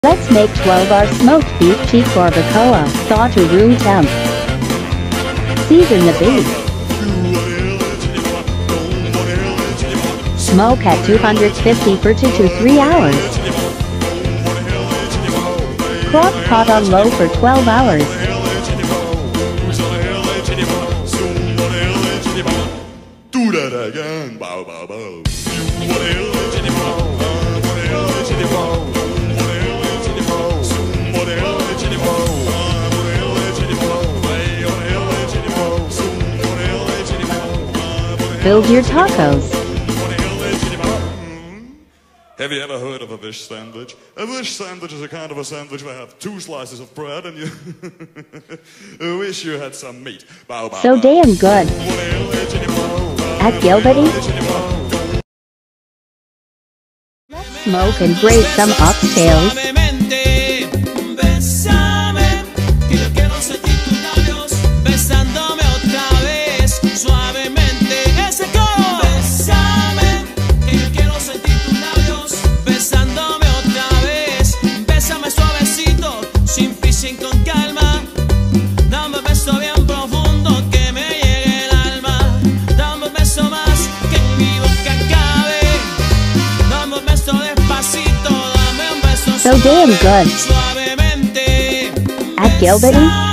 Let's make 12-hour smoked beef cheek barbacoa, thaw to room temp. Season the beef. Smoke at 250 for 2 to 3 hours. Crock pot on low for 12 hours. Do that again, bow bow bow. Build your tacos. Have you ever heard of a wish sandwich? A wish sandwich is a kind of a sandwich where you have 2 slices of bread and you wish you had some meat. Bow, bow, So bow. damn good. At Gilbity, let's smoke and braise some oxtails. So damn good. At Gilbity,